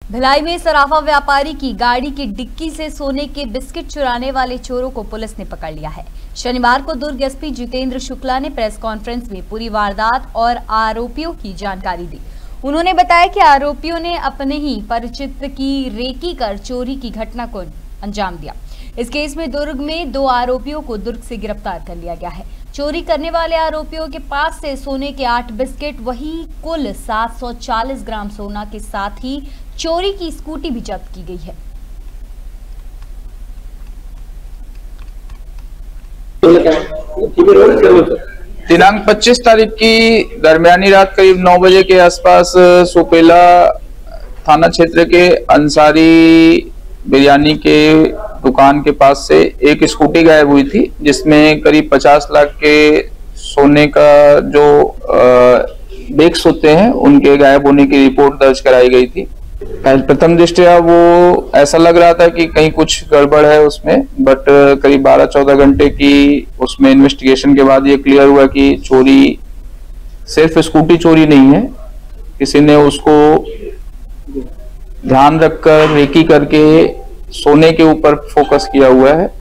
भिलाई में सराफा व्यापारी की गाड़ी की डिक्की से सोने के बिस्किट चुराने वाले चोरों को पुलिस ने पकड़ लिया है। शनिवार को दुर्ग एसपी जितेंद्र शुक्ला ने प्रेस कॉन्फ्रेंस में पूरी वारदात और आरोपियों की जानकारी दी। उन्होंने बताया कि आरोपियों ने अपने ही परिचित की रेकी कर चोरी की घटना को अंजाम दिया। इस केस में दुर्ग में 2 आरोपियों को दुर्ग से गिरफ्तार कर लिया गया है। चोरी करने वाले आरोपियों के पास से सोने के 8 बिस्किट वही कुल 740 ग्राम सोना के साथ ही चोरी की स्कूटी भी जब्त की गई है। दिनांक 25 तारीख की दरमियानी रात करीब 9 बजे के आसपास सुपेला थाना क्षेत्र के अंसारी बिरयानी के दुकान के पास से एक स्कूटी गायब हुई थी, जिसमें करीब 50 लाख के सोने का जो बैग्स होते हैं उनके गायब होने की रिपोर्ट दर्ज कराई गई थी। प्रथम दृष्टया वो ऐसा लग रहा था कि कहीं कुछ गड़बड़ है उसमें, बट करीब 12-14 घंटे की उसमें इन्वेस्टिगेशन के बाद ये क्लियर हुआ कि चोरी सिर्फ स्कूटी चोरी नहीं है, किसी ने उसको ध्यान रखकर रेकी करके सोने के ऊपर फोकस किया हुआ है।